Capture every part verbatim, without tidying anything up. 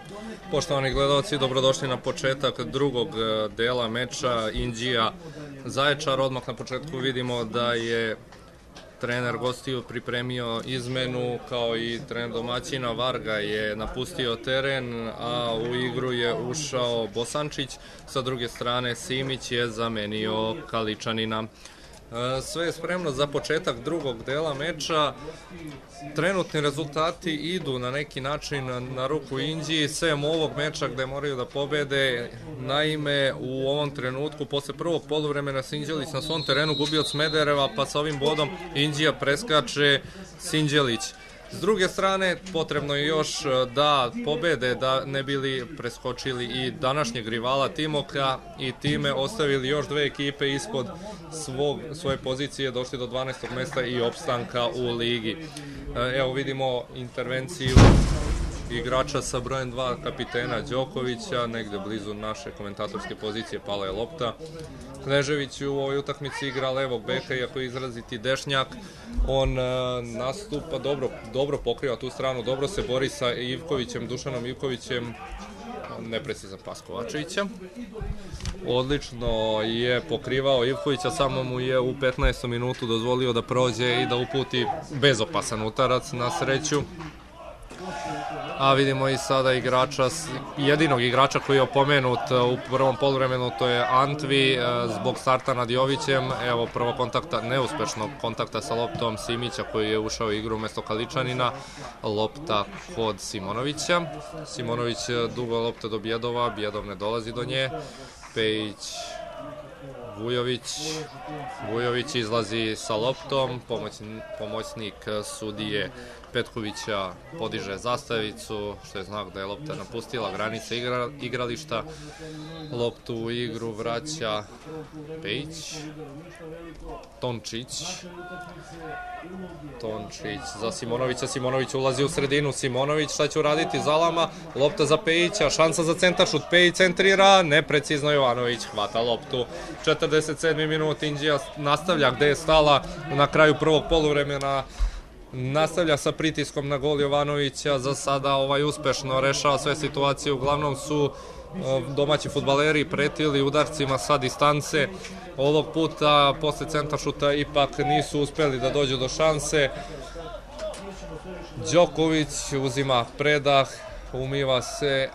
Poštovani gledalci, dobrodošli na početak drugog dela meča Inđija Zaječar. Odmah na početku vidimo da je trener gostiju pripremio izmenu, kao i trener domaćina. Varga je napustio teren, a u igru je ušao Bosančić. Sa druge strane Simić je zamenio Kaličanina. Sve je spremno za početak drugog dela meča. Trenutni rezultati idu na neki način na ruku Inđiji, sem ovog meča gde moraju da pobede. Naime, u ovom trenutku, posle prvog poluvremena, Sinđelić na svom terenu gubi od Smedereva, pa sa ovim bodom Inđija preskače Sinđelić. S druge strane, potrebno je još da pobede, da ne bili preskočili i današnjeg rivala Timoka i time ostavili još dve ekipe ispod svog, svoje pozicije, došli do dvanaestog mesta i opstanka u ligi. Evo vidimo intervenciju igrača sa brojem dva, kapitena Đokovića, negde blizu naše komentatorske pozicije pala je lopta. Knežević u ovoj utakmici igra levog beka, iako je izraziti dešnjak. On nastupa dobro, dobro pokriva tu stranu, dobro se bori sa Ivkovićem, Dušanom Ivkovićem, neprecizan pas Kovačevića. Odlično je pokrivao Ivkovića, samo mu je u petnaestom minutu dozvolio da prođe i da uputi bezopasan udarac, na sreću. A vidimo i sada igrača, jedinog igrača koji je opomenut u prvom poluvremenu, to je Antvi zbog starta nad Jovićem. Evo prvo kontakta, neuspešnog kontakta sa loptom Simića koji je ušao u igru umesto Kaličanina. Lopta kod Simonovića. Simonović dugo lopta do Bjedova, Bjedov ne dolazi do nje. Pejić, Vujović, Vujović izlazi sa loptom, pomoćnik sudije Petkovića podiže zastavicu, što je znak da je lopta napustila granice igrališta. Loptu u igru vraća Pejić, Tončić, Tončić za Simonovića, Simonović ulazi u sredinu, Simonović šta će uraditi, zalama, lopta za Pejića, šansa za centaršut, Pejić centrira, neprecizno Jovanović hvata loptu. četrdeset sedmi minut, Inđija nastavlja gde je stala na kraju prvog poluvremena. Nastavlja sa pritiskom na gol Jovanovića, za sada ovaj uspešno rešava sve situacije, uglavnom su domaći fudbaleri pretili udarcima sa distance. Ovog puta posle centaršuta ipak nisu uspeli da dođu do šanse. Đoković uzima predah, umiva se.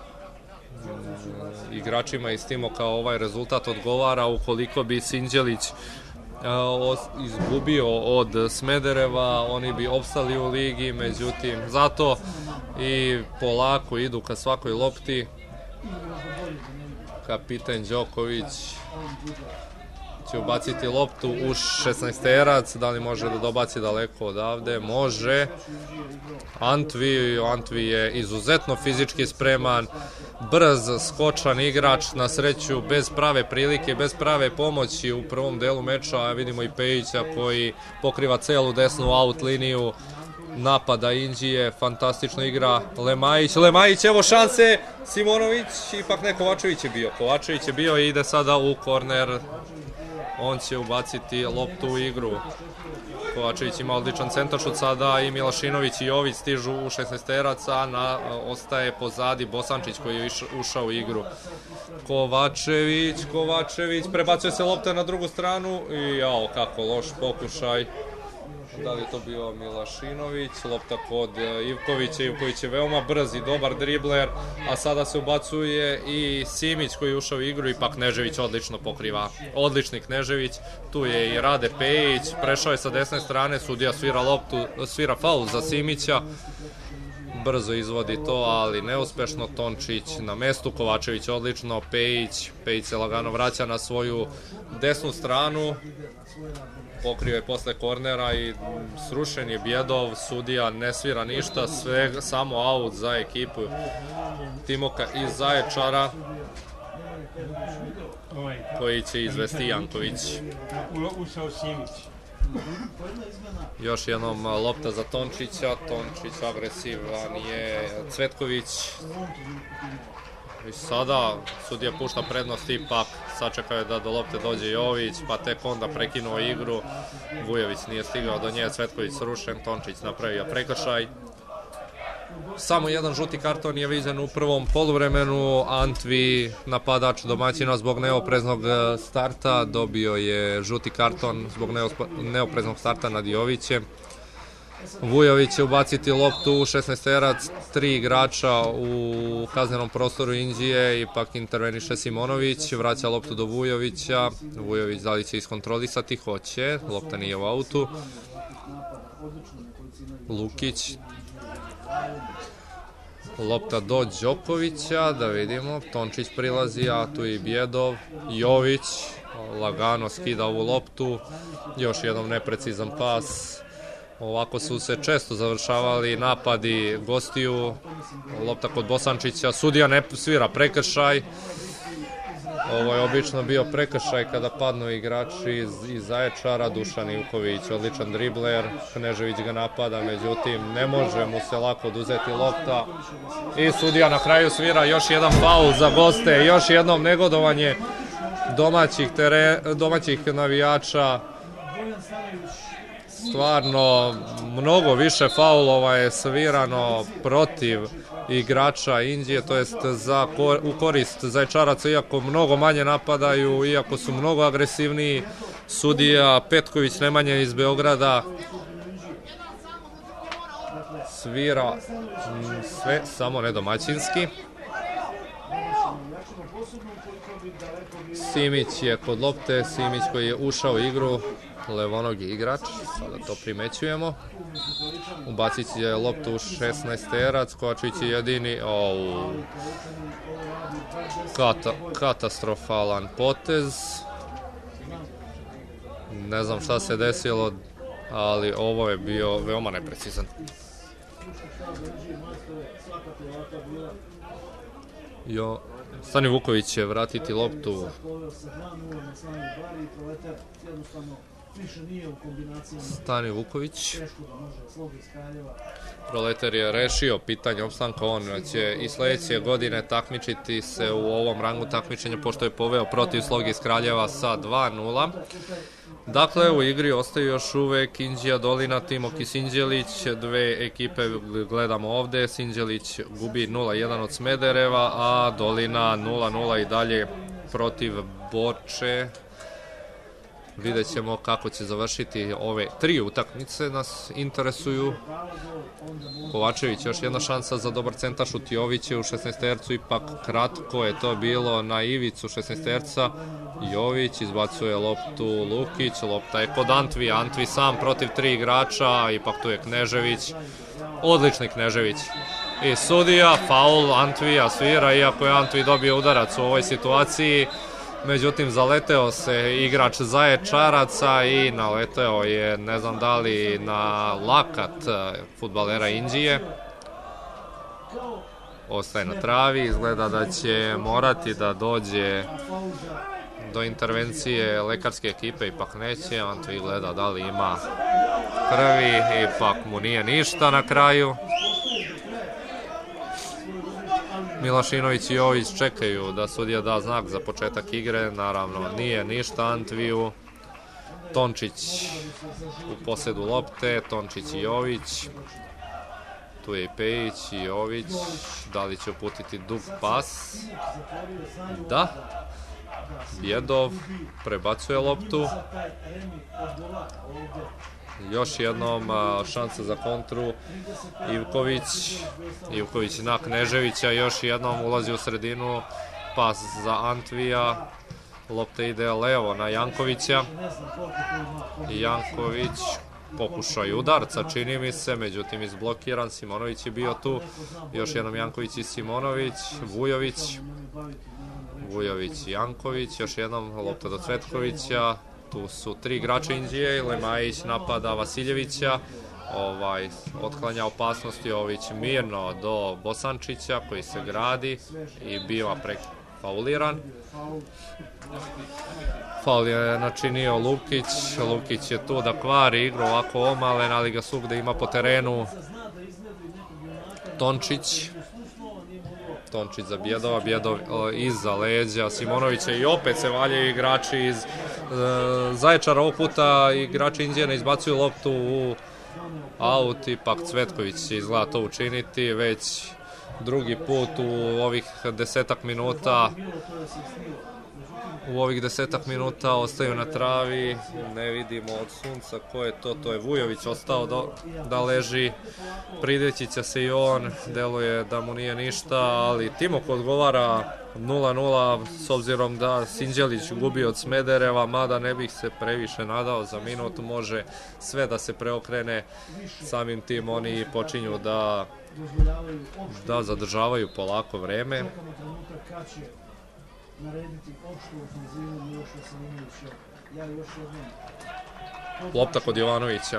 Igračima iz Timoka ovaj rezultat odgovara. Ukoliko bi Sinđelić izgubio od Smedereva, oni bi opstali u ligi, međutim zato i polako idu ka svakoj lopti. Kapiten Đoković će ubaciti loptu u šesnaesterac, da li može da dobaci daleko odavde? Može. Antvi, Antvi je izuzetno fizički spreman, brz, skočan igrač, na sreću bez prave prilike, bez prave pomoći u prvom delu meča. Vidimo i Pejića koji pokriva celu desnu out liniju napada Inđije, fantastično igra Lemajić, Lemajić, evo šanse, Simonović, ipak ne, Kovačević je bio, Kovačević je bio i ide sada u korner, on će ubaciti loptu u igru. Kovačević ima odličan centaršut, sada i Milašinović i Jović stižu u šesnaesterac, a ostaje pozadi Bosančić koji je ušao u igru. Kovačević, Kovačević, prebacuje se lopta na drugu stranu i jao, kako loš pokušaj. Da li je to bio Milašinović, lopta kod Ivkovića, Ivković je veoma brz i dobar dribler, a sada se ubacuje i Simić koji je ušao u igru, ipak Knežević odlično pokriva, odlični Knežević, tu je i Rade Pejić, prešao je sa desne strane, sudija svira loptu, svira faul za Simića, brzo izvodi to, ali neuspešno. Tončić na mestu, Kovačević odlično, Pejić, Pejić se lagano vraća na svoju desnu stranu, pokrio je posle kornera i srušen je Bjedov, sudija ne svira ništa, sve samo aut za ekipu Timoka iz Zaječara, koji će izvesti Janković. Još jednom lopta za Tončića, Tončić agresivan je, Cvetković. I sada sudija pušta prednost, ipak sačekao je da do lopte dođe Jović, pa tek onda prekinuo igru. Vujović nije stigao do nje, Cvetković srušen, Tončić napravio prekršaj. Samo jedan žuti karton je viđen u prvom poluvremenu. Antvi, napadač domaćina, zbog neopreznog starta dobio je žuti karton zbog neopreznog starta nad Jovićem. Vujović će ubaciti loptu u šesnaesterac, tri igrača u kaznenom prostoru Inđije, ipak interveniše Simonović, vraća loptu do Vujovića. Vujović da li će iskontrolisati? Hoće, lopta nije u autu. Lukić. Lopta do Đokovića, da vidimo, Tončić prilazi, a tu i Bjedov. Jović lagano skida ovu loptu, još jednom neprecizan pas. Ovako su se često završavali napadi gostiju. Lopta kod Bosančića, sudija ne svira prekršaj. Ovo je obično bio prekršaj kada padnu igrači iz, iz Zaječara. Dušan Ivković, odličan dribler, Knežević ga napada, međutim ne može mu se lako oduzeti lopta. I sudija na kraju svira još jedan faul za goste, još jednom negodovanje domaćih, tere, domaćih navijača. Stvarno, mnogo više faulova je svirano protiv igrača Inđije, to jest za, u korist Zaječaraca, iako mnogo manje napadaju, iako su mnogo agresivniji. Sudija Petković Nemanja iz Beograda svira sve, samo ne domaćinski. Simić je kod lopte, Simić koji je ušao u igru, levonogi igrač, sada to primećujemo. Ubacit će loptu u šesnaesterac, Kovačić je jedini, oh, Kata, katastrofalan potez. Ne znam šta se desilo, ali ovo je bio veoma neprecizan. Jo, Stani Vuković će vratiti loptu. Stani Vuković. Proletar je rešio pitanje opstanka, on će i sledeće godine takmičiti se u ovom rangu takmičenja, pošto je poveo protiv Sloge iz Kraljeva sa dva nula. Dakle, u igri ostaju još uvek Inđija Dolina, Timoki Sinđelić, dve ekipe gledamo ovde. Sinđelić gubi nula jedan od Smedereva, a Dolina nula nula i dalje protiv Borče. Vidjet ćemo kako će završiti ove tri utakmice, nas interesuju. Kovačević, još jedna šansa za dobar centar, šut Jović je u šesnaestercu, ipak kratko je to bilo na ivicu šesnaesterca. Jović izbacuje loptu, Lukić, lopta je kod Antvi, Antvi sam protiv tri igrača, ipak tu je Knežević, odlični Knežević. I sudija, faul Antvija svira, iako je Antvi dobio udarac u ovoj situaciji. Međutim, zaleteo se igrač Zaječaraca i naleteo je, ne znam da li na lakat fudbalera Inđije. Ostaje na travi, izgleda da će morati da dođe do intervencije lekarske ekipe, ipak neće. Antvi gleda da li ima krvi, ipak mu nije ništa na kraju. Milašinović i Jović čekaju da sudija da znak za početak igre, naravno nije ništa Antviju. Tončić u posedu lopte, Tončić i Jović. Tu je i Pejić i Jović, da li će uputiti dug pas? Da. Bjedov prebacuje loptu. Još jednom šansa za kontru. Ivković, Ivković na Kneževića, još jednom ulazi u sredinu, pas za Antvija, lopta ide levo na Jankovića. Janković, pokušaj udarca, čini mi se, međutim izblokiran, Simonović je bio tu, još jednom Janković i Simonović, Vujović, Vujović i Janković, još jednom lopta do Cvetkovića. Tu su tri igrača Inđije, Lemajić napada Vasiljevića, ovaj, otklanja opasnosti, Jović mirno do Bosančića koji se gradi i biva prefauliran. Faul je načinio Lukić, Lukić je tu da kvari igru ovako omalen, ali ga svugde ima po terenu. Tončić. Tončić za Bjedova, Bjedov iza leđa Simonovića i opet se valjaju igrači iz Zaječara. Ovog puta igrači Inđije ne izbacuju loptu u aut, ipak Cvetković će izgleda to učiniti već drugi put u ovih desetak minuta. U ovih desetak minuta ostaju na travi, ne vidimo od sunca ko je to, to je Vujović ostao do, da leži, pridjeći će se i on, deluje da mu nije ništa, ali Timok odgovara nula nula s obzirom da Sinđelić gubi od Smedereva, mada ne bih se previše nadao, za minut može sve da se preokrene, samim tim oni počinju da, da zadržavaju polako vreme. Lopta kod Jovanovića.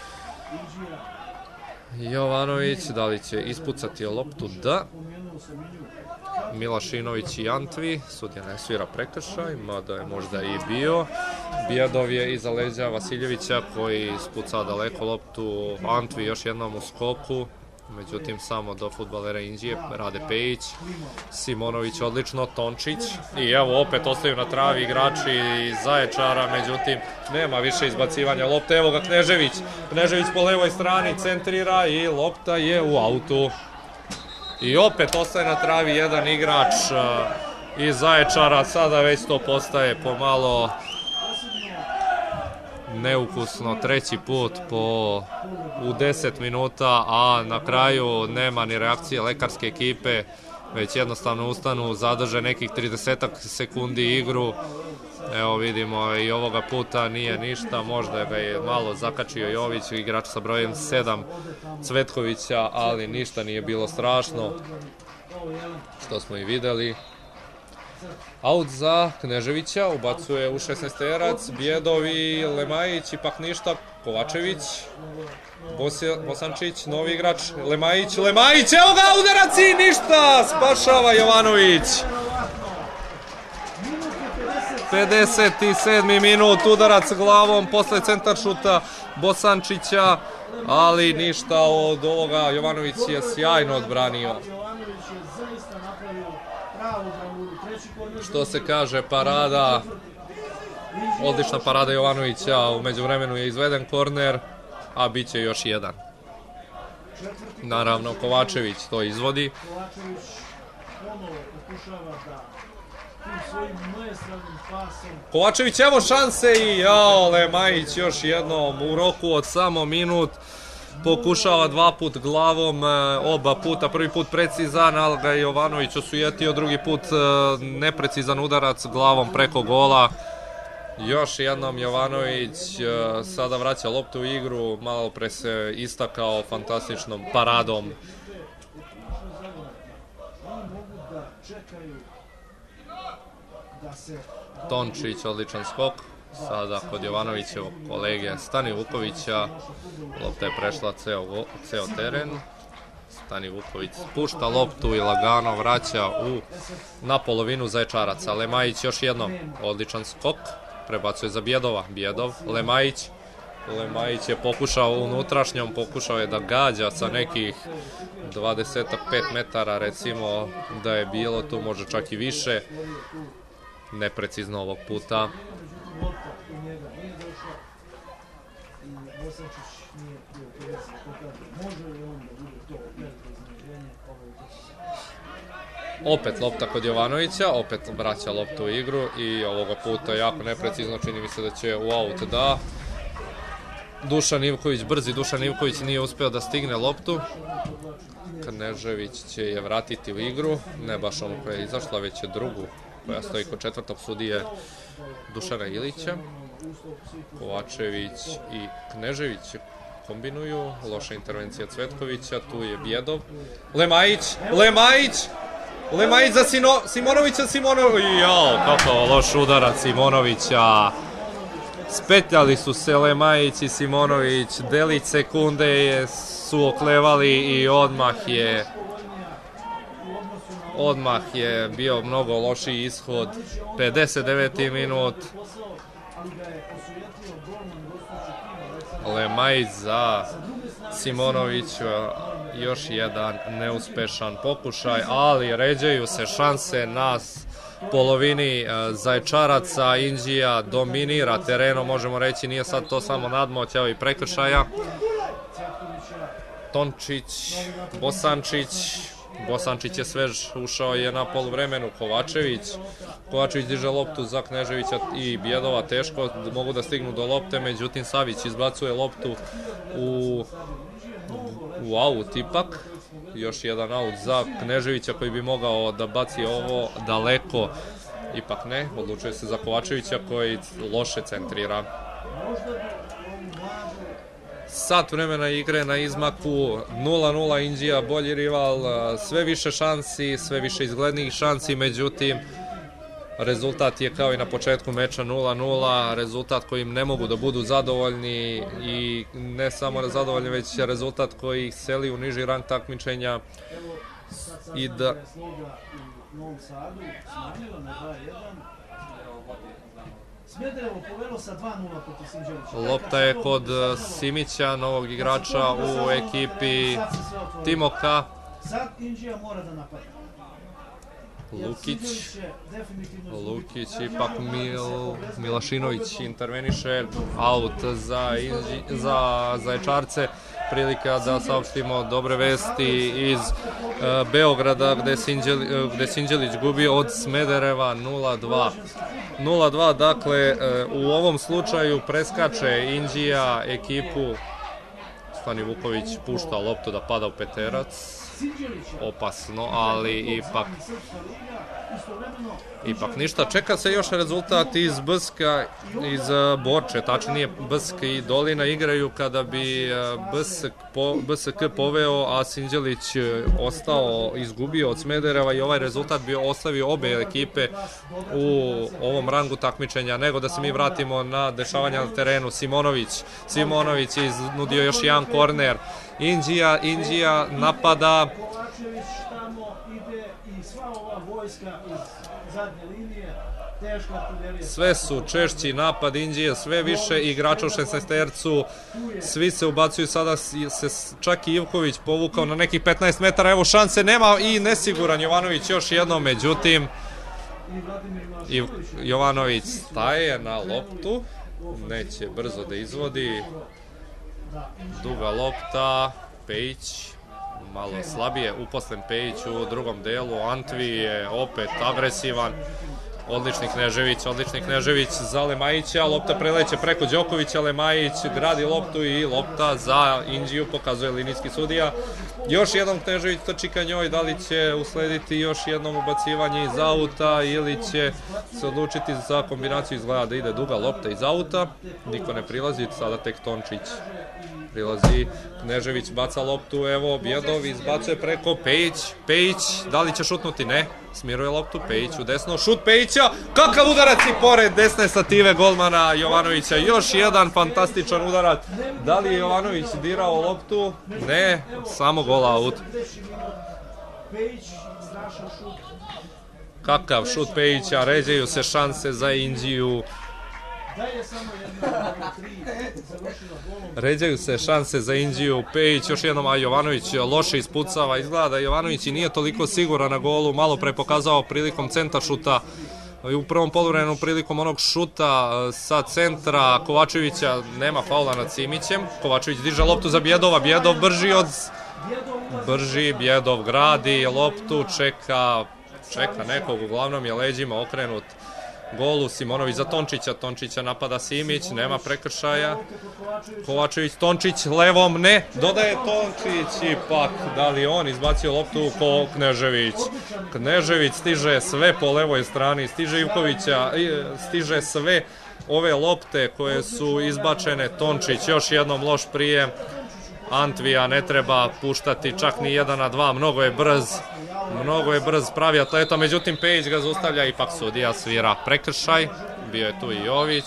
Jovanović, da li će ispucati loptu? Da. Milašinović i Antvi, sudija ne svira prekršaj, mada je možda i bio. Bjedov je iza leđa Vasiljevića koji ispuca daleko loptu. Antvi još jednom u skoku, međutim samo do fudbalera Inđije, Rade Pejić, Simonović odlično, Tončić i evo opet ostaju na travi igrači Zaječara, međutim nema više izbacivanja lopte, evo ga Knežević, Knežević po levoj strani centrira i lopta je u autu. I opet ostaje na travi jedan igrač iz Zaječara, sada već to postaje pomalo neukusno, treći put po u deset minuta, a na kraju nema ni reakcije lekarske ekipe, već jednostavno ustanu, zadrže nekih tridesetak sekundi igru. Evo vidimo i ovoga puta nije ništa, možda ga je malo zakačio Jović, igrač sa brojem sedam Cvetkovića, ali ništa nije bilo strašno, što smo i videli. Aut za Kneževića, ubacuje u šesnaesterac, Bjedovi, Lemajić, ipak ništa, Kovačević, Bosančić, novi igrač, Lemajić, Lemajić, evo ga, udarac i ništa, spašava Jovanović. pedeset sedmi minut, udarac glavom posle centar šuta Bosančića, ali ništa od ovoga, Jovanović je sjajno odbranio. Što se kaže, parada, odlična parada Jovanovića, u međuvremenu je izveden korner, a bit će još jedan. Naravno, Kovačević to izvodi. Kovačević, evo šanse i jao, Lemajić još jednom u roku od samo minut. Pokušava dva put glavom, oba puta, prvi put precizan, ali ga je Jovanović osujetio, drugi put neprecizan udarac glavom preko gola. Još jednom Jovanović sada vraća loptu u igru, malo pre se istakao fantastičnom paradom. Tončić, odličan skok. Sada kod Jovanovićevog kolege Stani Vukovića, lopta je prešla ceo, ceo teren. Stani Vuković spušta loptu i lagano vraća u, na polovinu Zaječaraca. Lemajić još jednom, odličan skok, prebacuje za Bjedova, Bjedov, Lemajić. Lemajić je pokušao unutrašnjom, pokušao je da gađa sa nekih dvadeset pet metara, recimo da je bilo, tu može čak i više. Neprecizno ovog puta. Opet lopta kod Jovanovića, opet vraća loptu u igru i ovoga puta jako neprecizno, čini mi se da će u aut da. Dušan Ivković, brzi Dušan Ivković nije uspeo da stigne loptu. Knežević će je vratiti u igru, ne baš ono koja je izašla, već je drugu koja stoji kod četvrtog sudije Dušana Ilića. Kovačević i Knežević kombinuju, loša intervencija Cvetkovića, tu je Bjedov. Lemajić, Lemajić, Lemajić za Sino, Simonovića, Simonović, jao, kako loš udarac Simonovića. Spetljali su se Lemajić i Simonović, delić sekunde su oklevali i odmah je odmah je bio mnogo lošiji ishod. pedeset deveti minut. Lemajić za Simonovića, još jedan neuspešan pokušaj, ali ređaju se šanse na polovini Zaječaraca. Inđija dominira terenom, možemo reći, nije sad to samo nadmoć, evo i prekršaja. Tončić, Bosančić, Bosančić je svež, ušao je na poluvremenu, Kovačević, Kovačević diže loptu za Kneževića i Bjedova, teško mogu da stignu do lopte, međutim Savić izbacuje loptu u, u aut ipak, još jedan aut za Kneževića koji bi mogao da baci ovo daleko, ipak ne, odlučuje se za Kovačevića koji loše centrira. Sat vremena igre na izmaku, nula nula Inđija, bolji rival, sve više šansi, sve više izglednijih šansi, međutim rezultat je kao i na početku meča nula nula, rezultat kojim ne mogu da budu zadovoljni i ne samo zadovoljni, već rezultat koji ih seli u niži rang takmičenja i da... Lopta je kod Simića, novog igrača u ekipi Timoka. Lukić, Lukić, ipak Mil, Milašinović interveniše, aut za, za Zaječarce. Prilika da saopštimo dobre vesti iz uh, Beograda gde Sinđeli, uh, gde Sinđelić gubi od Smedereva nula dva. nula dva, dakle, uh, u ovom slučaju preskače Inđija ekipu. Stani Vuković pušta loptu da pada u peterac. Opasno, ali ipak ipak ništa. Čeka se još rezultat iz Bska, iz Borče, tačnije Bsk i Dolina igraju kada bi B S K poveo, a Sinđelić ostao, izgubio od Smedereva i ovaj rezultat bi ostavio obe ekipe u ovom rangu takmičenja. Nego da se mi vratimo na dešavanja na terenu. Simonović, Simonović je iznudio još jedan korner. Inđija, Inđija napada. Sve su češći napad Inđije, sve više igrača u šesnaestercu, svi se ubacuju, sada se čak i Ivković povukao na nekih petnaest metara, evo šanse nema i nesiguran Jovanović još jednom, međutim Jovanović staje na loptu, neće brzo da izvodi, duga lopta, Pejić, malo slabije uposlen Pejić u drugom delu, Antvi je opet agresivan, odlični Knežević, odlični Knežević za Lemajića, lopta preleće preko Đokovića, Lemajić gradi loptu i lopta za Inđiju, pokazuje linijski sudija. Još jednom Knežević trči ka njoj, da li će uslediti još jednom ubacivanje iz auta ili će se odlučiti za kombinaciju, izgleda da ide duga lopta iz auta, niko ne prilazi, sada tek Tončić prilazi, Knežević baca loptu, evo Bjedov izbacuje preko, Pejić, Pejić, da li će šutnuti? Ne, smiruje loptu, Pejić u desno, šut Pejića, kakav udarac i pored desne stative golmana Jovanovića, još jedan fantastičan udarac, da li je Jovanović dirao loptu? Ne, samo gol aut. Kakav šut Pejića, ređaju se šanse za Inđiju. Ređaju se šanse za Inđiju, Pejić još jednom, a Jovanović loše ispucava, izgleda da Jovanović i nije toliko siguran na golu, malo pre pokazao prilikom centra šuta, u prvom poluvremenu prilikom onog šuta sa centra Kovačevića nema faula nad Simićem, Kovačević diže loptu za Bjedova, Bjedov brži od... brži, Bjedov gradi loptu, čeka, čeka nekog, uglavnom je leđima okrenut golu, Simonović za Tončića, Tončića napada Simić, nema prekršaja, Kovačević, Tončić levom, ne, dodaje Tončić, ipak, da li on izbacio loptu ko Knežević, Knežević stiže sve po levoj strani, stiže Ivkovića, stiže sve ove lopte koje su izbačene, Tončić još jednom loš prijem, Antvija ne treba puštati čak ni jedan na dva, mnogo je brz, mnogo je brz, pravi atleta, međutim Pejić ga zaustavlja, ipak sudija svira prekršaj, bio je tu i Jović,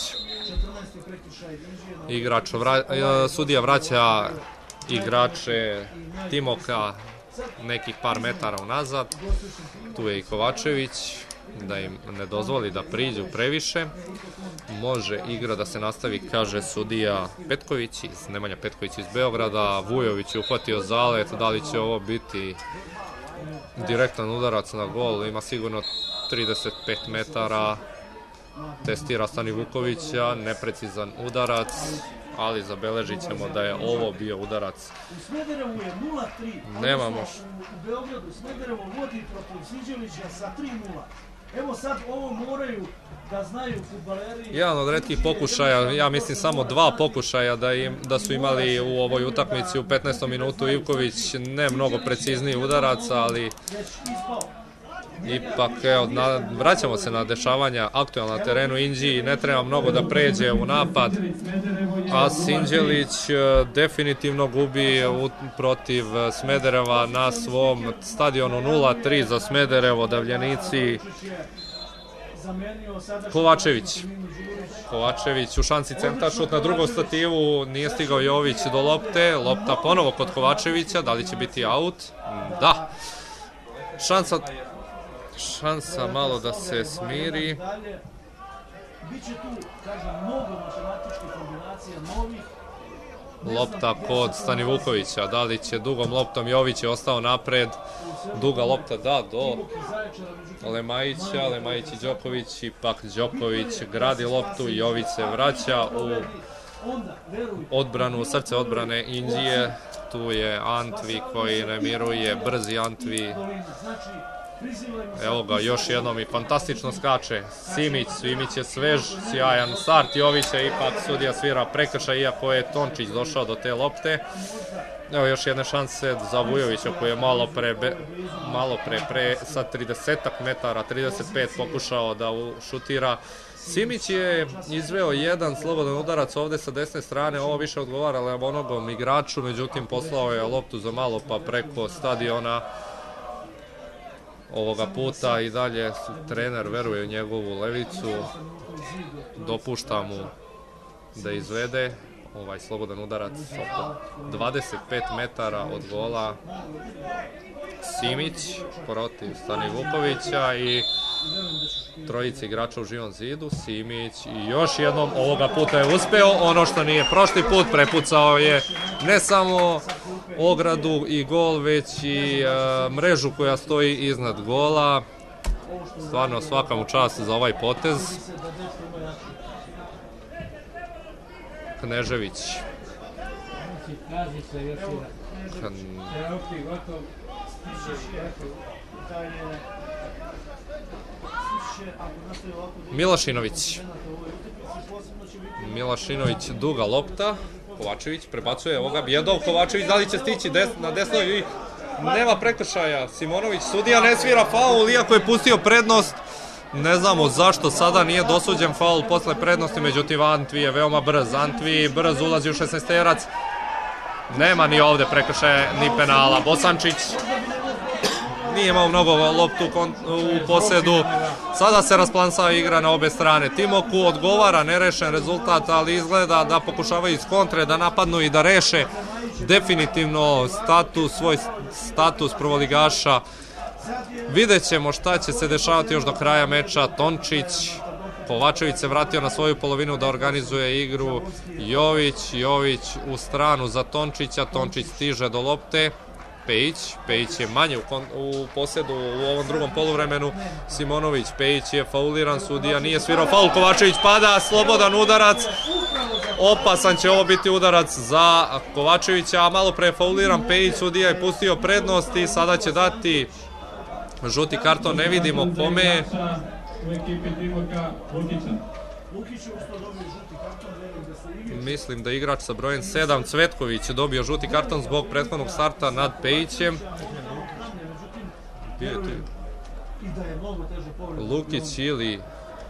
igrač, vra, sudija vraća igrače Timoka nekih par metara unazad, tu je i Kovačević, da im ne dozvoli da priđu previše, može igra da se nastavi, kaže sudija Petković, iz, Nemanja Petković iz Beograda, Vujović je uhvatio zalet, da li će ovo biti direktan udarac na gol, ima sigurno trideset pet metara, testira Stani Vukovića, neprecizan udarac, ali zabeležit ćemo da je ovo bio udarac. U Smederevu je nula tri, Nemamo. U Beogradu Smederevo vodi protiv Sinđelića sa tri nula. Evo sad ovo moraju da znaju fudbaleri. Jedan od retkih pokušaja, ja mislim samo dva pokušaja da, im, da su imali u ovoj utakmici u petnaestom minutu. Ivković ne mnogo precizniji udarac, ali ipak evo, na, vraćamo se na dešavanja aktualna na terenu Inđiji, ne treba mnogo da pređe u napad, a Sinđelić definitivno gubi u, protiv Smedereva na svom stadionu. Nula tri za Smederevo, Davljenici. Kovačević. Kovačević u šansi centar šut na drugom stativu, nije stigao Jović do lopte, lopta ponovo kod Kovačevića, da li će biti aut? Da. Šansa, šansa malo da se smiri. Biće tu, kažem, mnogo matematičkih kombinacija novih. Lopta kod Stanivukovića, da li će dugom loptom, Jović je ostao napred, duga lopta da do Lemajića, Lemajić i Đoković, ipak Đoković gradi loptu, Jović se vraća u odbranu, srce odbrane Inđije, tu je Antvi koji ne miruje, brzi Antvi. Evo ga, još jednom i fantastično skače Simić, Simić je svež, sjajan start Jovića, ipak sudija svira prekršaj, iako je Tončić došao do te lopte. Evo još jedne šanse za Vujovića koji je malo pre, malo pre, pre sa tridesetak metara, trideset pet pokušao da šutira. Simić je izveo jedan slobodan udarac ovde sa desne strane, ovo više odgovara onogom igraču, međutim poslao je loptu za malo pa preko stadiona. Ovoga puta i dalje trener veruje u njegovu levicu, dopušta mu da izvede ovaj slobodan udarac oko dvadeset pet metara od gola. Simić protiv Stanivukovića i trojice igrača u živom zidu. Simić i još jednom ovoga puta je uspeo ono što nije prošli put, prepucao je ne samo ogradu i gol, već i uh, mrežu koja stoji iznad gola. Stvarno svaka mu čast za ovaj potez. Knežević. Milašinović. Milašinović, duga lopta. Kovačević prebacuje ovoga Bjedov. Kovačević da li će stići des, na desnoj i nema prekršaja. Simonović, sudija ne svira faul iako je pustio prednost. Ne znamo zašto sada nije dosuđen faul posle prednosti, međutim Antvi je veoma brz. Antvi brz ulazi u šesnaesterac. Nema ni ovde prekršaja ni penala. Bosančić nije imao mnogo loptu u posedu. Sada se rasplansava igra na obe strane. Timoku odgovara nerešen rezultat, ali izgleda da pokušavaju iz kontre da napadnu i da reše definitivno status, svoj status prvoligaša. Vidjet ćemo šta će se dešavati još do kraja meča. Tončić, Kovačević se vratio na svoju polovinu da organizuje igru. Jović, Jović u stranu za Tončića, Tončić stiže do lopte. Pejić, Pejić je manje u, u posedu u ovom drugom poluvremenu. Simonović, Pejić je fauliran, sudija nije svirao faul, Kovačević pada, slobodan udarac. Opasan će ovo biti udarac za Kovačevića, a malo pre je fauliran Pejić, sudija je pustio prednost i sada će dati žuti karton, ne vidimo kome. Mislim da igrač sa brojem sedam, Cvetković, dobio žuti karton zbog prethodnog starta nad Pejićem. Lukić ili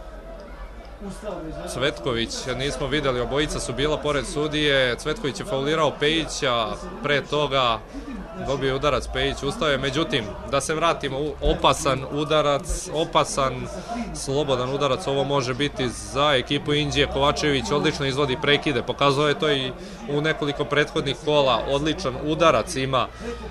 Cvetković, nismo videli, obojica su bila pored sudije. Cvetković je faulirao Pejića, pre toga dobio udarac, Pejić ustao je, međutim, da se vratimo, opasan udarac, opasan slobodan udarac, ovo može biti za ekipu Inđije. Kovačević odlično izvodi prekide, pokazao je to i u nekoliko prethodnih kola, odličan udarac ima.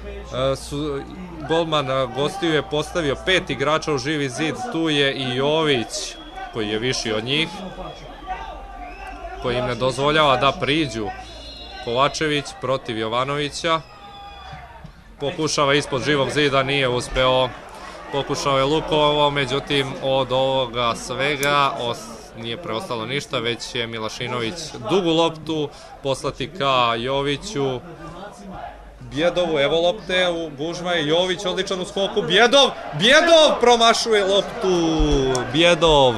Golman gostiju je postavio pet igrača u živi zid, tu je i Jović, koji je viši od njih, koji im ne dozvoljava da priđu. Kovačević protiv Jovanovića, pokušava ispod živog zida, nije uspeo. pokušao je Lukovo, međutim od ovoga svega os, nije preostalo ništa, već je Milašinović dugu loptu poslati ka Joviću. Bjedovu, evo lopte, u gužva je Jović, odličan u skoku, Bjedov, Bjedov promašuje loptu, Bjedov.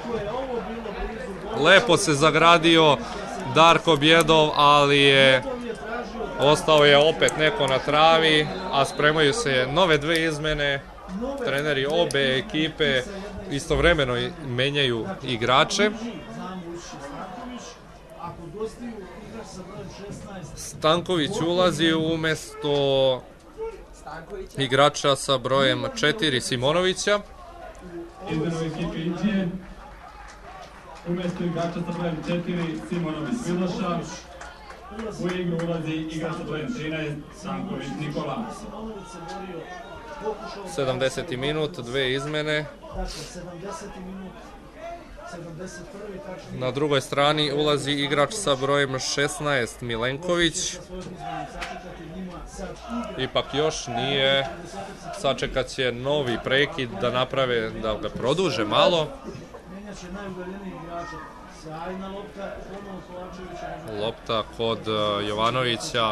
Lepo se zagradio Darko Bjedov, ali je ostao je opet neko na travi, a spremaju se nove dve izmene. Treneri obe ekipe istovremeno menjaju igrače. Stanković ulazi umjesto igrača sa brojem četiri Simonovića. Izmena u ekipi Indije. Umjesto igrača sa brojem četiri Simonović Miloša. U igru ulazi igrač sa brojem trinaest Stanković Nikola. sedamdeseti minut, dve izmene. Na drugoj strani ulazi igrač sa brojem šesnaest Milenković. Ipak još nije. Sačekat će novi prekid da naprave, da ga produže malo. Lopta kod Jovanovića.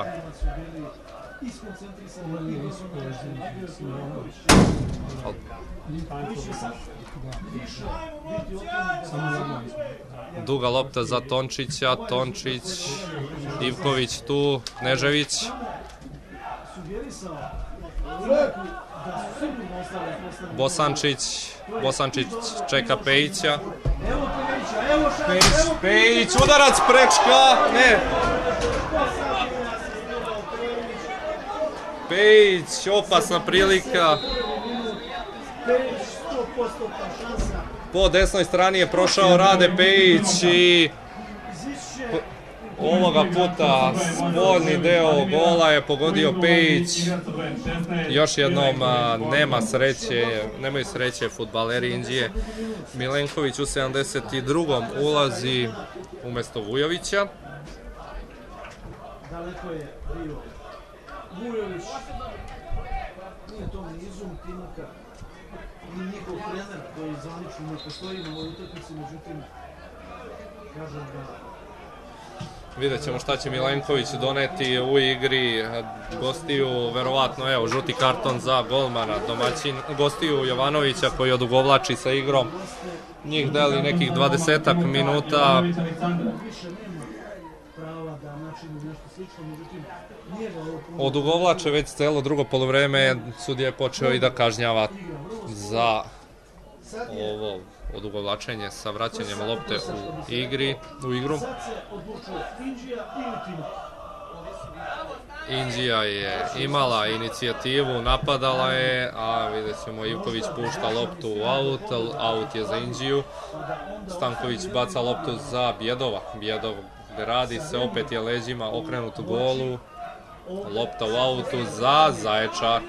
Duga lopta za Tončića, Tončić, Ivković tu, Knežević. Bosančić, Bosančić čeka Pejića. Pejić, Pejić, udarac prečka, ne. Pejić, opasna prilika. Po desnoj strani je prošao Rade Pejić i ovoga puta spodnji deo gola je pogodio Pejić. Još jednom nema sreće, nemaju sreće fudbaleri Indije. Milenković u sedamdeset drugom ulazi umjesto Vujovića. Daleko je bio Vujović, nije to ni Izum Timaka, ni njihov trener koji zvanično ne postoji na ovoj utakmici, međutim, kažem da... Vidjet ćemo šta će Milenković doneti u igri gostiju, verovatno, evo, žuti karton za golmana, domaćin, gostiju Jovanovića koji odugovlači sa igrom. Njih deli nekih dvadesetak minuta. Odugovlače već celo drugo poluvreme, sudija je počeo i da kažnjava za ovo odugovlačenje sa vraćanjem lopte u igri, u igru. Indija je imala inicijativu, napadala je, a vidjet ćemo Ivković pušta loptu u aut, aut je za Indiju. Stanković baca loptu za Bjedova, Bjedov radi se, opet je leđima okrenut u golu. Lopta u autu za Zaječar.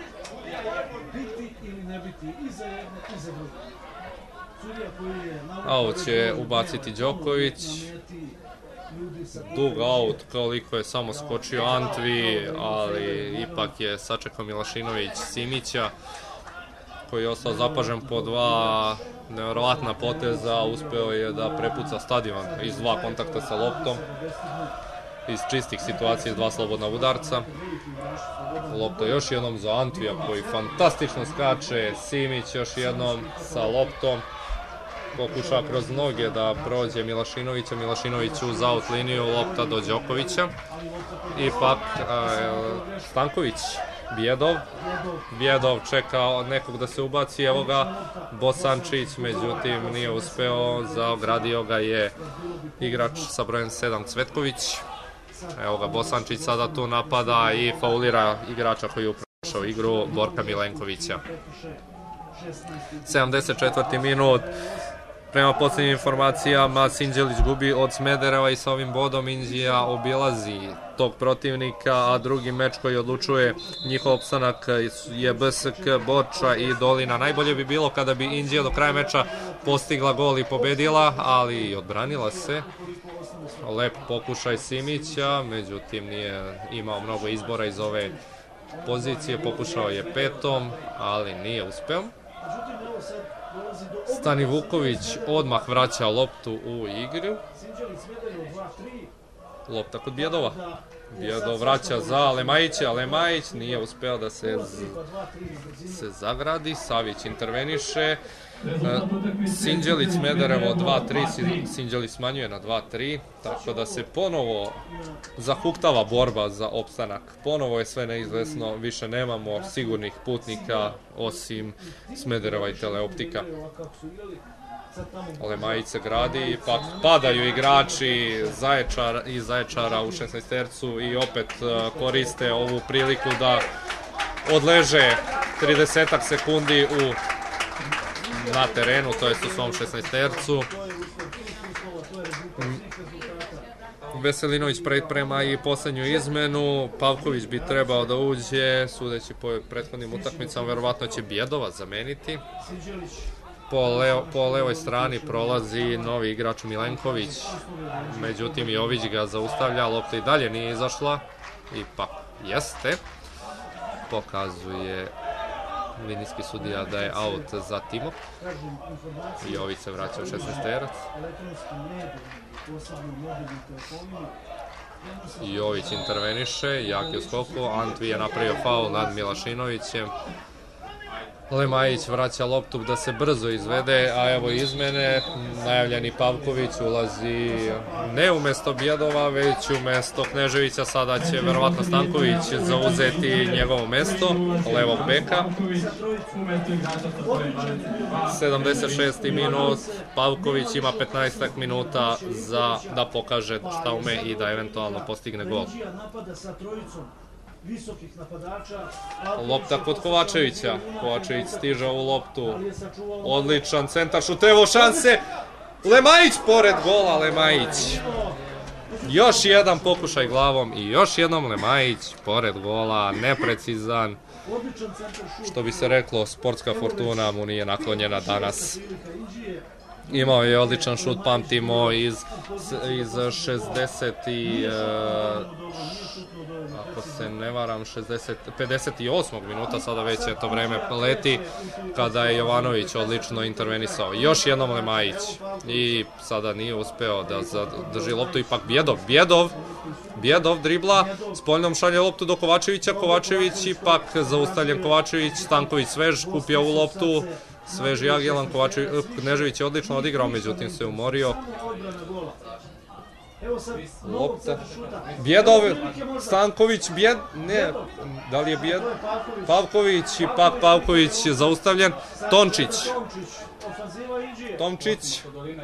Aut će ubaciti Đoković. Dug aut koliko je samo skočio Antvi, ali ipak je sačekao Milašinović Simića koji je ostao zapažen po dva nevjerovatna poteza, uspeo je da prepuca stadion iz dva kontakta sa loptom, iz čistih situacija, iz dva slobodna udarca. Lopta još jednom za Antvija koji fantastično skače, Simić još jednom sa loptom, pokuša kroz noge da prođe Milašinovića, Milašinović uz out liniju, lopta do Đokovića. Ipak Stanković, Bjedov, Bjedov čeka nekog da se ubaci, evo ga Bosančić, međutim nije uspeo, zaogradio ga je igrač sa brojem sedam Cvetković. Evo ga Bosančić sada tu napada i faulira igrača koji je uprašao igru, Borka Milenkovića. sedamdeset četvrti minut. Prema posljednjim informacijama, Sinđelić gubi od Smedereva i sa ovim bodom Indija obilazi tog protivnika, a drugi meč koji odlučuje njihov opstanak je B S K Borča i Dolina. Najbolje bi bilo kada bi Indija do kraja meča postigla gol i pobedila, ali i odbranila se. Lep pokušaj Simića, međutim nije imao mnogo izbora iz ove pozicije, pokušao je petom, ali nije uspeo. Međutim, evo sad dolazi do... Stani Vuković odmah vraća loptu u igru. Sinđelić Smederevo dva tri. Lopta kod Bjedova. Bjedov vraća za Lemajića, Lemajić nije uspeo da se, se zagradi, Savić interveniše. Sinđelić Smederevo dva tri, Sinđelić smanjuje na dva tri, tako da se ponovo zahuktava borba za opstanak. Ponovo je sve neizvesno, više nemamo sigurnih putnika osim Smedereva i Teleoptika. Lemajić se gradi, ipak padaju igrači Zaječara i Zaječara u šesnaestercu i opet koriste ovu priliku da odleže tridesetak sekundi u na terenu, to jest u svom šesnaestercu. Veselinović priprema i posljednju izmenu, Pavković bi trebao da uđe, sudeći po prethodnim utakmicama, verovatno će Bjedova zameniti. Po, leo, po levoj strani prolazi novi igrač Milenković, međutim Jović ga zaustavlja, lopta i dalje nije izašla, ipak jeste, pokazuje linijski sudija da je out za Timok. Jović se vraća u šesnaesterac. Jović interveniše, jak je u skoku, Antvi je napravio faul nad Milašinovićem. Lemajić vraća loptu da se brzo izvede, a evo izmene, najavljeni Pavković ulazi ne umjesto Bjedova, već umjesto Kneževića, sada će verovatno Stanković zauzeti njegovo mesto, levog beka. sedamdeset šesti minut, Pavković ima petnaestak minuta za da pokaže šta ume i da eventualno postigne gol. Lopta kod Kovačevića, Kovačević stiže ovu loptu, odličan centar šut, evo šanse, Lemajić pored gola, Lemajić. Još jedan pokušaj glavom i još jednom Lemajić pored gola, neprecizan. Što bi se reklo, sportska fortuna mu nije naklonjena danas. Imao je odličan šut, pamtimo, iz, iz šezdeset i... ako se ne varam, pedeset osmog minuta, sada već je to vreme leti, kada je Jovanović odlično intervenisao. Još jednom Lemajić i sada nije uspeo da zadrži loptu, ipak Bjedov, Bjedov, Bjedov dribla, s poljnom šalje loptu do Kovačevića, Kovačević ipak zaustavljen Kovačević, Stanković svež, kupio ovu loptu, svež i agilan, Knežević je odlično odigrao, međutim se umorio. Lopta, Bjedov, Stanković, Bjed, ne, da li je Bjed, Pavković, ipak Pavković je zaustavljen, Tončić, Tomčić,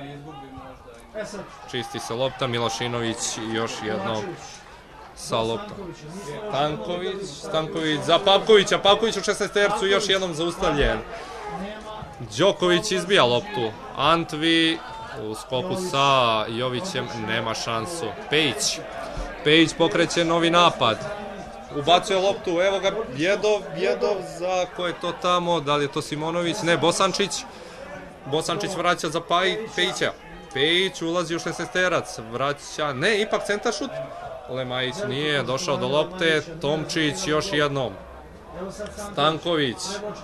čisti se lopta, Milošinović još jednom sa loptom, Stanković, Stanković za Pavkovića, Pavković u šesnaestercu još jednom zaustavljen, Đoković izbija loptu, Antvi u skoku sa Jovićem nema šansu. Pejić. Pejić pokreće novi napad. Ubacuje loptu, evo ga Bjedov, Bjedov za ko je to tamo, da li je to Simonović, ne, Bosančić. Bosančić vraća za Pejića. Pejić ulazi u šesnaesterac, vraća, ne, ipak centar šut. Lemajić nije došao do lopte, Tomčić još jednom. Stanković.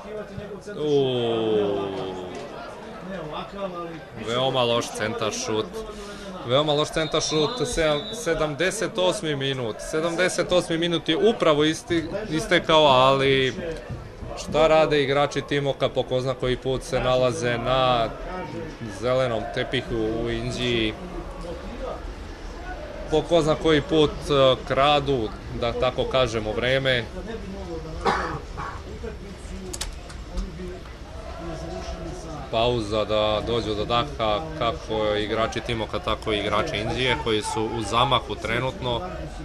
Uuuu. Veoma loš centar šut. Veoma loš centar šut, sedamdeset osmi minut. sedamdeset osmi minut je upravo istekao, ali šta rade igrači Timoka, po ko zna koji put se nalaze na zelenom tepihu u Inđiji. Po ko zna koji put kradu, da tako kažemo, vreme. Pauza da dođu do daha kako igrači Timoka, tako i igrači Inđije koji su u zamahu trenutno.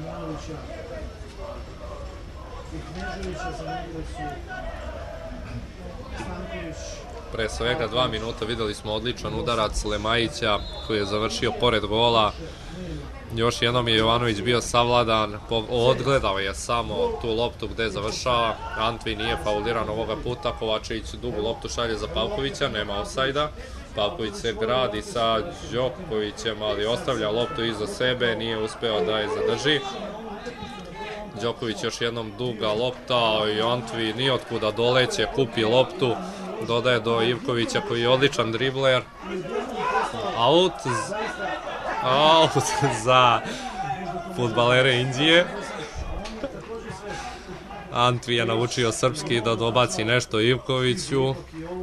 Pre svega dva minuta videli smo odličan udarac Lemajića koji je završio pored gola. Još jednom je Jovanović bio savladan, odgledao je samo tu loptu gde završava. Antvi nije fauliran ovoga puta, Kovačević dugu loptu šalje za Pavkovića, nema ofsajda. Pavković se gradi sa Đokovićem, ali ostavlja loptu iza sebe, nije uspeo da je zadrži. Đoković još jednom duga lopta i Antvi nijotkuda doleće, kupi loptu. dodaje do Ivkovića koji je odličan dribler. Out, out za fudbalere Indije. Antvi je naučio srpski da dobaci nešto Ivkoviću.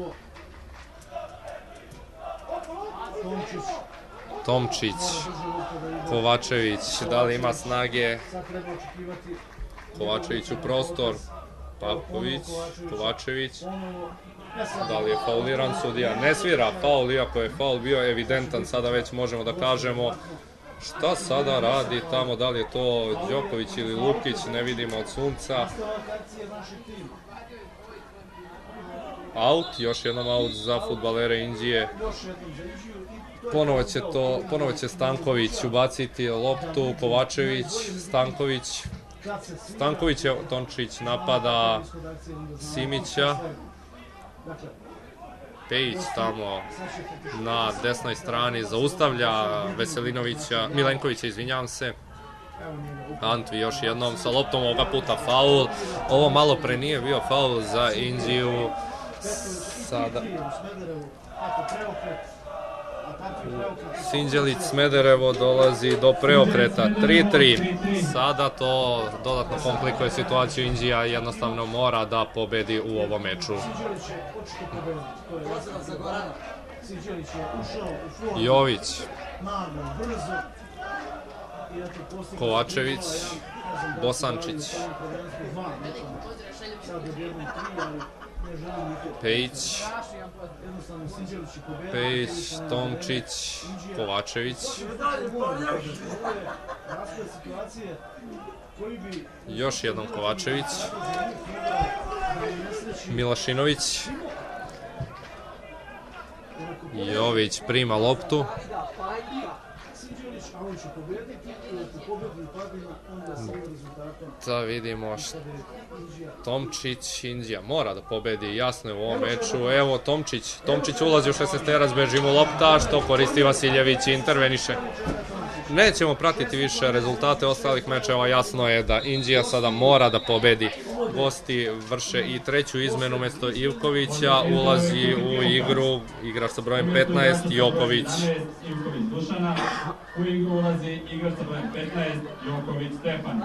Tomčić, Kovačević, da li ima snage? Kovačević u prostor, Pavković, Kovačević, da li je fauliran sudija? Ne svira faul, iako je faul bio evidentan, sada već možemo da kažemo šta sada radi tamo, da li je to Đoković ili Lukić, ne vidimo od sunca. Out, još jednom out za fudbalere Indije. Ponovo će to, ponovo će Stanković ubaciti loptu, Kovačević, Stanković. Stanković je, Tončić napada Simića. Pejić tamo na desnoj strani zaustavlja Veselinovića, Milenkovića, izvinjavam se. Antvi još jednom sa loptom, ovoga puta faul. Ovo malo pre nije bio faul za Indiju. Sada Sinđelić Smederevo dolazi do preokreta tri tri. Sada to dodatno komplikuje situaciju. Indija jednostavno mora da pobedi u ovom meču. Jović, Kovačević, Bosančić, Pejić, Pejić, Tomčić, Kovačević, još jednom Kovačević, Milašinović, Jović prima loptu. Da vidimo što Tomčić, Indija mora da pobedi, jasno je u ovom meču. Evo Tomčić, Tomčić ulazi u šesnaesterac, beži mu lopta, što koristi Vasiljević i interveniše. Nećemo pratiti više rezultate ostalih mečeva, jasno je da Indija sada mora da pobedi. Gosti vrše i treću izmenu, umjesto Ivkovića ulazi u igru igrač sa brojem petnaest, Joković. U igru ulazi igrač sa brojem petnaest, Joković Stefan.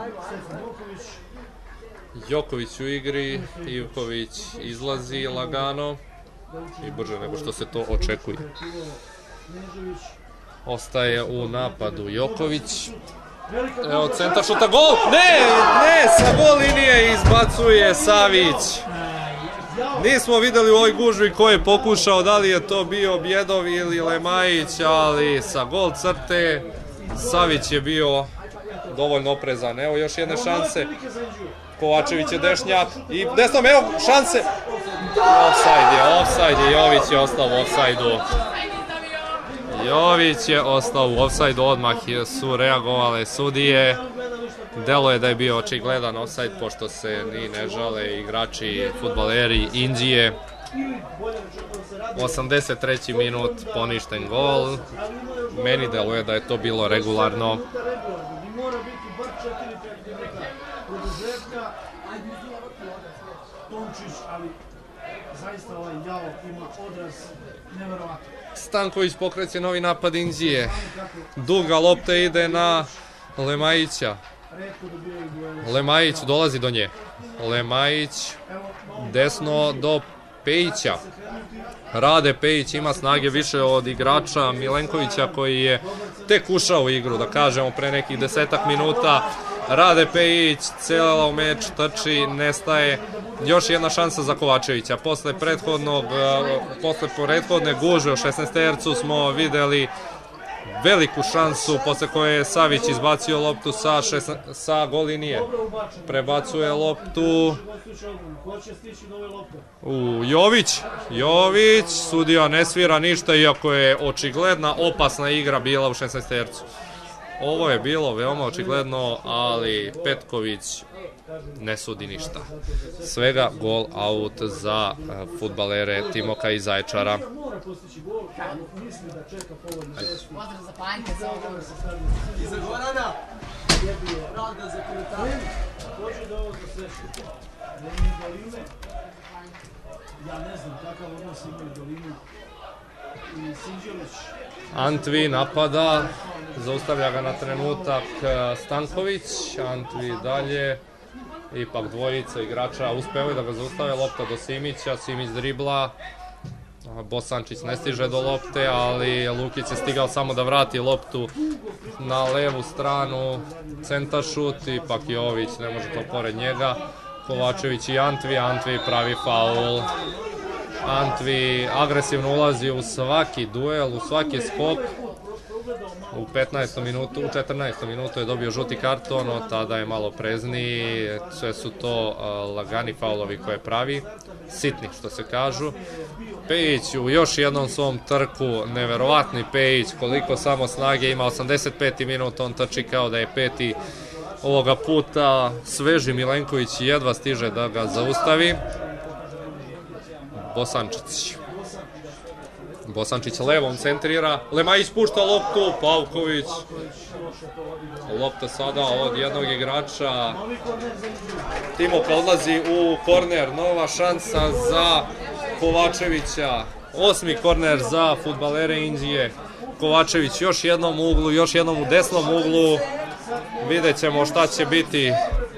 Joković u igri, Ivković izlazi lagano i brže nego što se to očekuje. Ostaje u napadu Joković. Evo centar šuta, gol! Ne, ne, sa gol linije izbacuje Savić. Nismo videli u ovoj gužvi ko je pokušao, da li je to bio Bjedov ili Lemajić, ali sa gol crte Savić je bio dovoljno oprezan. Evo još jedne šanse. Kovačević je dešnjak i desnom, evo šanse. Offside je, offside je, Jović je ostao u offside-u. Jović je ostao u offside-u, odmah su reagovale sudije. Delo je da je bio očigledan offside, pošto se ni ne žale igrači, fudbaleri Indije. osamdeset treći minut, poništen gol. Meni deluje da je to bilo regularno. Stanković pokreće novi napad Indije. Duga lopta ide na Lemajića. Lemajić dolazi do nje. Lemajić desno do Pejića. Rade Pejić ima snage više od igrača Milenkovića koji je tek ušao u igru, da kažemo, pre nekih desetak minuta. Rade Pejić, cijelo meč trči, nestaje. Još jedna šansa za Kovačevića. Posle prethodnog, posle prethodne gužve u šesnaestercu smo videli veliku šansu, posle koje je Savić izbacio loptu sa, sa gol linije. Prebacuje loptu u Jović. Jović, sudija ne svira ništa, iako je očigledna opasna igra bila u šesnaestercu. Ovo je bilo veoma očigledno, ali Petković ne sudi ništa. Svega gol out za fudbalere Timoka iz Zaječara. Pozdrav za Panjke za ovo. I za Gorana. Pravda za komentare. Dođe do ovoga sve. ja ne znam kakav odnos imaju Dolinu i Sinđelić. Antvi napada, zaustavlja ga na trenutak Stanković, Antvi dalje, ipak dvojica igrača uspevaju da ga zaustave, lopta do Simića, Simić dribla, Bosančić ne stiže do lopte, ali Lukić je stigao samo da vrati loptu na levu stranu, centaršut, ipak Jović ne može to pored njega, Kovačević i Antvi, Antvi pravi faul. Antvi agresivno ulazi u svaki duel, u svaki skok. U petnaestom minutu, u četrnaestom minutu je dobio žuti karton, od tada je malo prezniji, sve su to lagani faulovi koje pravi, sitni što se kažu. Pejić u još jednom svom trku, neverovatni Pejić, koliko samo snage ima, osamdeset peti minut, on trči kao da je peti ovoga puta, sveži Milenković jedva stiže da ga zaustavi. Bosančić. Bosančić levom centrira, Lemajić pušta loptu, Pavković. Lopta sada od jednog igrača. Timoka odlazi u korner, nova šansa za Kovačevića. Osmi korner za fudbalere Inđije. Kovačević još jednom u uglu, još jednom u desnom uglu. Vidjet ćemo šta će biti.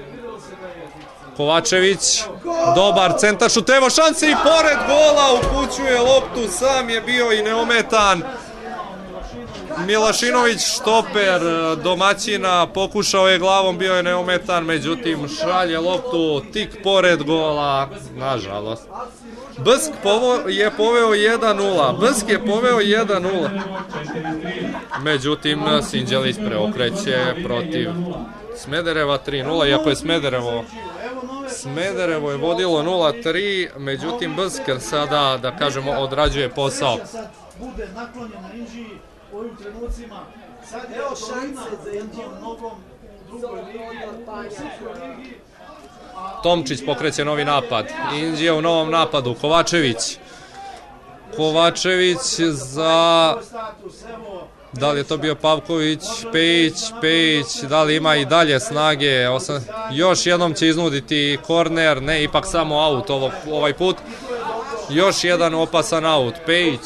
Kovačević, dobar centaršut, evo šanse i pored gola, upućuje loptu, sam je bio i neometan. Milašinović, štoper domaćina, pokušao je glavom, bio je neometan, međutim šalje loptu tik pored gola, nažalost. Bsk je poveo jedan nula, Bsk je poveo jedan nula, međutim Sinđelić preokreće protiv Smedereva tri nula, iako je Smederevo Smederevo je vodilo nula tri, međutim Bsk sada, da kažemo, odrađuje posao. Bude naklonjena Inđiji u ovim trenucima. Sad je Dolina za Inđijom nogom u drugoj ligi. Tomčić pokreće novi napad. Inđija u novom napadu. Kovačević. Kovačević za... Da li je to bio Pavković, Pejić, Pejić, da li ima i dalje snage, Osam... još jednom će iznuditi korner, ne, ipak samo aut ovo, ovaj put, još jedan opasan aut, Pejić.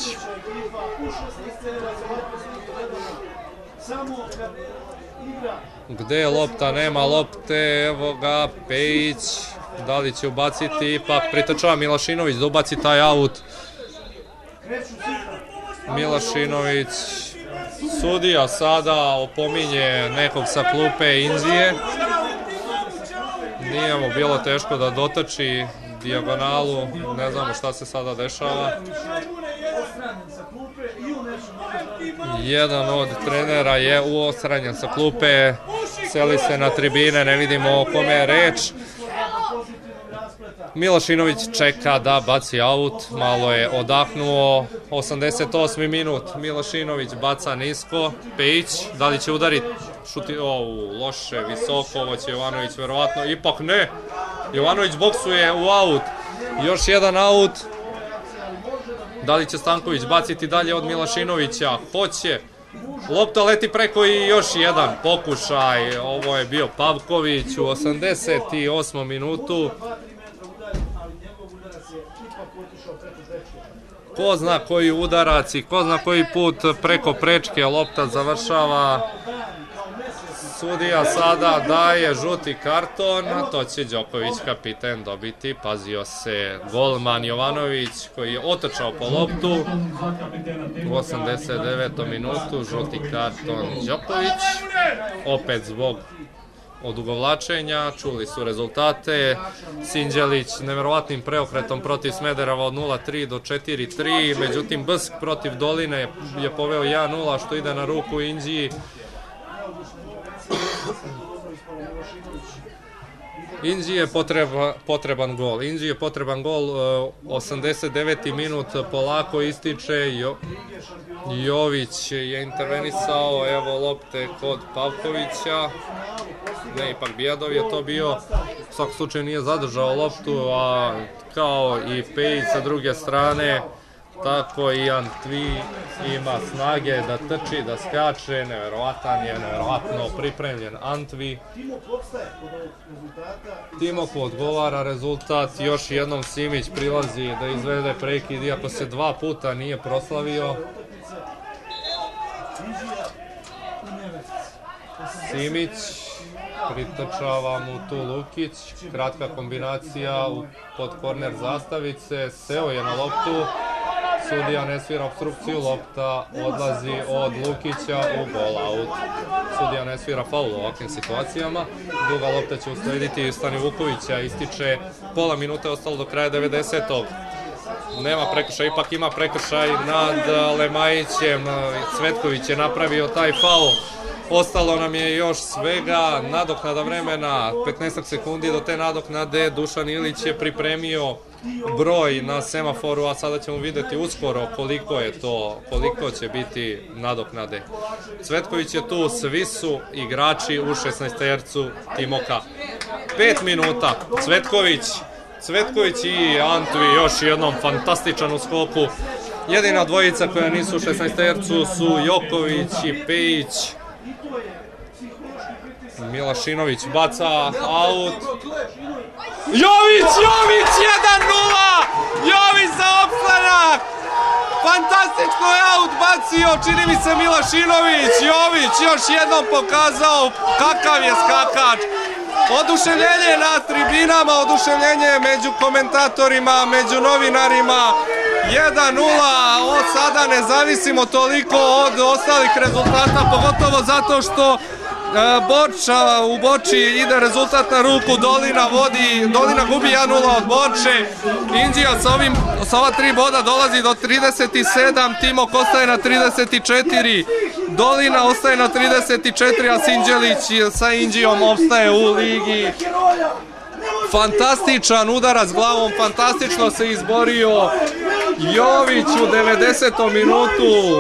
Gde je lopta, nema lopte, evo ga, Pejić, da li će ubaciti, ipak pritrčava Milašinović da ubaci taj aut. Milašinović... Sudija sada opominje nekog sa klupe Inđije. Nije mu bilo teško da dotrči dijagonalu, ne znamo šta se sada dešava. Jedan od trenera je uostranjen sa klupe, seli se na tribine, ne vidimo o kome je reč. Milašinović čeka da baci aut, malo je odahnuo, osamdeset osmi minut, Milašinović baca nisko, Pejić, da li će udariti, šuti, o, loše, visoko, ovo će Jovanović verovatno, ipak ne, Jovanović boksuje u aut, još jedan aut, da li će Stanković baciti dalje od Milašinovića, hoće, lopta leti preko i još jedan pokušaj, ovo je bio Pavković u osamdeset osmom minutu. Ko zna koji udarac i ko zna koji put preko prečke lopta završava. Sudija sada daje žuti karton, to će Đoković kapiten dobiti. Pazio se golman Jovanović koji je otrčao po loptu. U osamdeset devetom minutu žuti karton Đoković. Opet zbog odugovlačenja, čuli su rezultate. Sinđelić neverovatnim preokretom protiv Smedereva od nula tri do četiri tri, međutim Bsk protiv Doline je poveo jedan nula što ide na ruku Inđiji. Inđiji je potreban gol, Inđiji je potreban gol, osamdeset deveti minut polako ističe, Jović je intervenisao, evo lopte kod Pavkovića, ne, ipak Bijadov je to bio, u svakom slučaju nije zadržao loptu, a kao i Pejić sa druge strane, tako i Antwi ima snage da trči, da skače, nevjerovatan je, nevjerovatno pripremljen Antwi. Timok odgovara rezultat, još jednom Simić prilazi da izvede prekid, iako se dva puta nije proslavio. Simić, pritrčava mu tu Lukić, kratka kombinacija pod korner zastavice, seo je na loptu, sudija ne svira opstrukciju, lopta odlazi od Lukića u gol out. Sudija ne svira faul u ovakvim situacijama, druga lopta će uslediti Stani Vukovića, ističe pola minute ostalo do kraja devedesetog. Nema prekršaj, ipak ima prekršaj nad Lemajićem, Cvetković je napravio taj faul. Ostalo nam je još svega nadoknada vremena, petnaest sekundi do te nadoknade. Dušan Ilić je pripremio broj na semaforu, a sada ćemo vidjeti uskoro koliko je to, koliko će biti nadoknade. Cvetković je tu, svi su igrači u šesnaestercu Timoka. Pet minuta, Cvetković, Cvetković i Antwi još jednom fantastičan u skoku. Jedina dvojica koja nisu u šesnaestercu su Joković i Pejić. Milašinović baca aut. Jović, Jović, jedan nula! Jović za opstanak! Fantastično je aut bacio, čini mi se Milašinović. Jović još jednom pokazao kakav je skakač. Oduševljenje na tribinama, oduševljenje među komentatorima, među novinarima. jedan nula, od sada ne zavisimo toliko od ostalih rezultata, pogotovo zato što Borča, u Borči ide rezultat na ruku, Dolina vodi, Dolina gubi jedan nula od Borče, Inđija sa, ovim, sa ova tri boda dolazi do trideset sedam, Timok ostaje na trideset četiri, Dolina ostaje na trideset četiri, a Sinđelić sa Inđijom opstaje u ligi. Fantastičan udarac glavom, fantastično se izborio Jović u devedesetom minutu.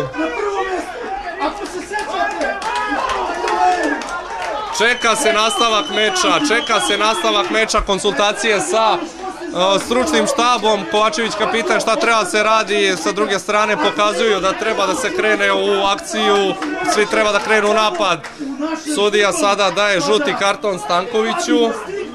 Čeka se nastavak meča, čeka se nastavak meča, konsultacije sa uh, stručnim štabom, Kovačević kapitan šta treba se radi, sa druge strane pokazuju da treba da se krene u akciju, svi treba da krenu u napad. Sudija sada daje žuti karton Stankoviću.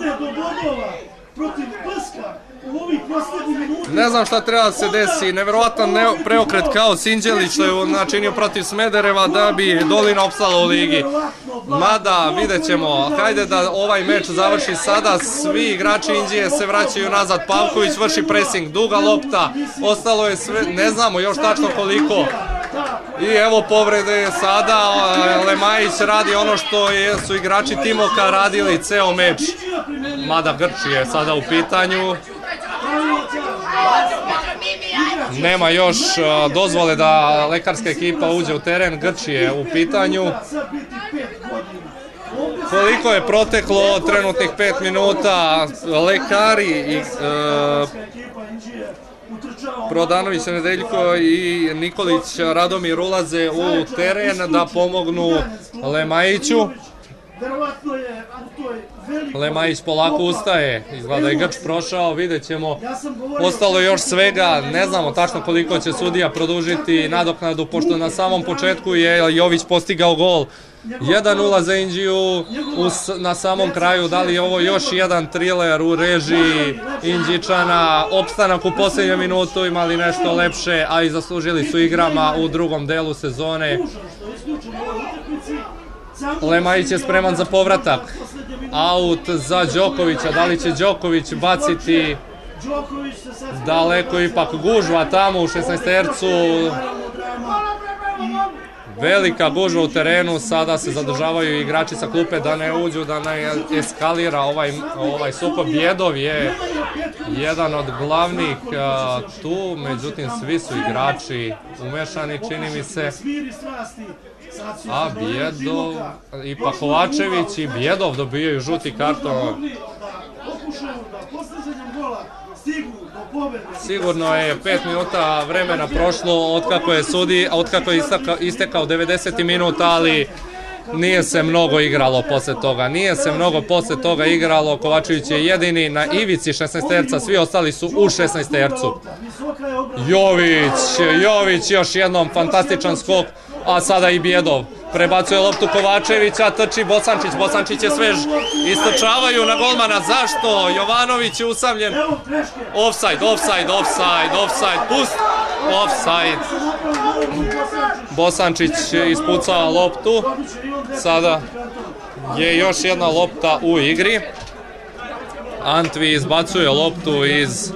Ne znam šta treba da se desi, nevjerovatan preokret kao Sinđelić što je načinio protiv Smedereva da bi Dolina opstala u ligi. Mada vidjet ćemo, hajde da ovaj meč završi sada, svi igrači Inđije se vraćaju nazad, Pavković vrši presing, duga lopta, ostalo je sve, ne znamo još tačno koliko. I evo povrede sada, Lemajić radi ono što su igrači Timoka radili ceo meč, mada Grči je sada u pitanju. Nema još dozvole da lekarska ekipa uđe u teren, Grči je u pitanju. Koliko je proteklo trenutnih pet minuta, lekari i e, Prodanović, Nedeljko i Nikolić Radomir ulaze u teren da pomognu Lemajiću. Lemajić polako ustaje, izgleda je Grč prošao, vidjet ćemo, ostalo još svega, ne znamo tačno koliko će sudija produžiti nadoknadu, pošto na samom početku je Jović postigao gol. jedan nula za Inđiju, na samom kraju da li je ovo još jedan triler u režiji Inđičana, opstanak u posljednjem minutu, imali nešto lepše, a i zaslužili su igrama u drugom delu sezone. Lemajić je spreman za povratak, aut za Đokovića, da li će Đoković baciti, daleko ipak gužva tamo u šesnaestercu, velika gužva u terenu, sada se zadržavaju igrači sa klupe da ne uđu, da ne eskalira ovaj, ovaj sukob. Bjedov je jedan od glavnih a, tu, međutim svi su igrači umešani, čini mi se. A Bjedov, ipak Kovačević i Bjedov dobijaju žuti karton. Sigurno je pet minuta vremena prošlo otkako je sudi, otkako je istekao devedeseti minut, ali nije se mnogo igralo posle toga, nije se mnogo posle toga igralo, Kovačević je jedini na ivici šesnaesterca, svi ostali su u šesnaestercu. Jović, Jović još jednom fantastičan skok, a sada i Bjedov. Prebacuje loptu Kovačevića, trči Bosančić, Bosančić je svež, istočavaju na golmana, zašto? Jovanović je usamljen, offside, offside, offside, offside, pust, offside. Bosančić ispucava loptu, sada je još jedna lopta u igri. Antvi izbacuje loptu iz...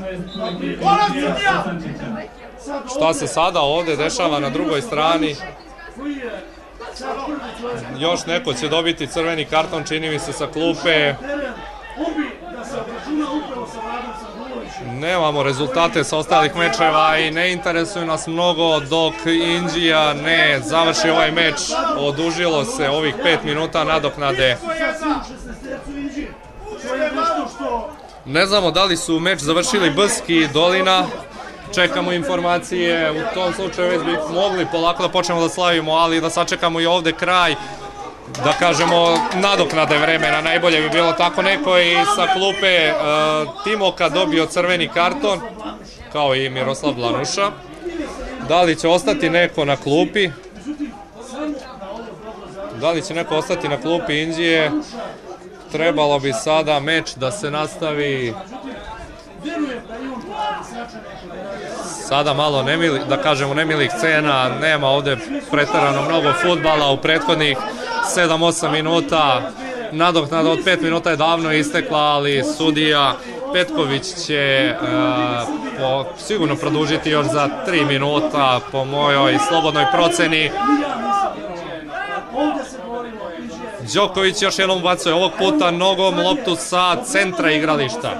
Šta se sada ovdje dešava na drugoj strani? Još neko će dobiti crveni karton, čini mi se, sa klupe. Nemamo rezultate sa ostalih mečeva i ne interesuju nas mnogo dok Inđija ne završi ovaj meč. Odužilo se ovih pet minuta nadoknade. Ne znamo da li su meč završili Bski i Dolina. Čekamo informacije, u tom slučaju već bi mogli polako da počnemo da slavimo, ali da sačekamo i ovde kraj, da kažemo, nadoknade vremena. Najbolje bi bilo tako. Neko i sa klupe Timoka dobio crveni karton, kao i Miroslav Blanuša. Da li će ostati neko na klupi? Da li će neko ostati na klupi Inđije? Trebalo bi sada meč da se nastavi. Sada malo nemili, da kažemo, nemilih scena, nema ovde preterano mnogo fudbala u prethodnih sedam osam minuta. Nadoknada od pet minuta je davno istekla, ali sudija Petković će uh, po, sigurno produžiti još za tri minuta po mojoj slobodnoj proceni. Đoković još jednom ubacuje, ovog puta nogom loptu sa centra igrališta.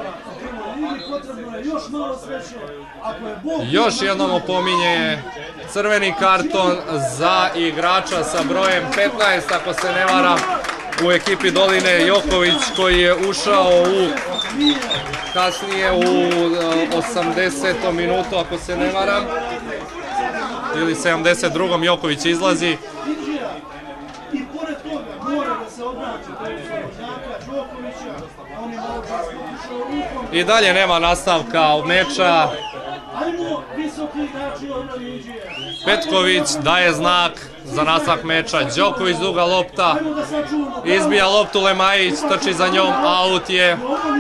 Još jednom opominje crveni karton za igrača sa brojem petnaest, ako se ne varam, u ekipi Doline, Joković, koji je ušao u kasnije u osamdesetom minutu, ako se ne varam, ili sedamdeset drugom Joković izlazi. I dalje nema nastavka meča. Petković daje znak za nastavak meča. Đoković, duga lopta, izbija loptu, Lemajić trči za njom, aut je.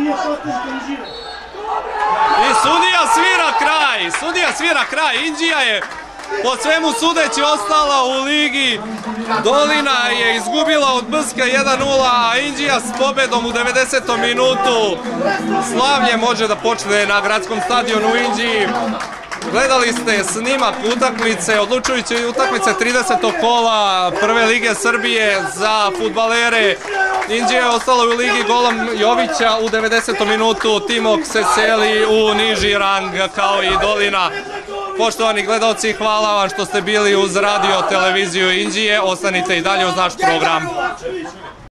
I sudija svira kraj, sudija svira kraj. Inđija je po svemu sudeći ostala u ligi. Dolina je izgubila od Bska jedan nula, a Inđija s pobedom u devedesetom minutu. Slavlje može da počne na gradskom stadionu u Inđiji. Gledali ste snimak utakmice, odlučujuće utakmice tridesetog kola Prve lige Srbije za fudbalere. Inđija je ostala u ligi golom Jovića u devedesetom minutu. Timok se seli u niži rang kao i Dolina. Poštovani gledalci, hvala vam što ste bili uz radio televiziju Inđije. Ostanite i dalje uz naš program.